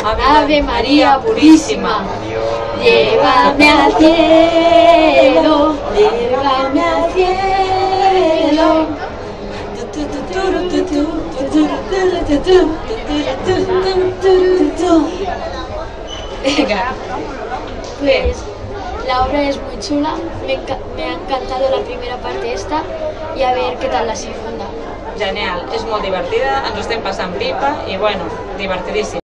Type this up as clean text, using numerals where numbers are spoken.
Ave María Purísima, llévame al cielo, llévame al cielo. Venga. Pues la obra es muy chula, me ha encantado la primera parte esta y a ver qué tal la segunda. Genial, és molt divertida, ens ho estem passant pipa i bueno, divertidíssim.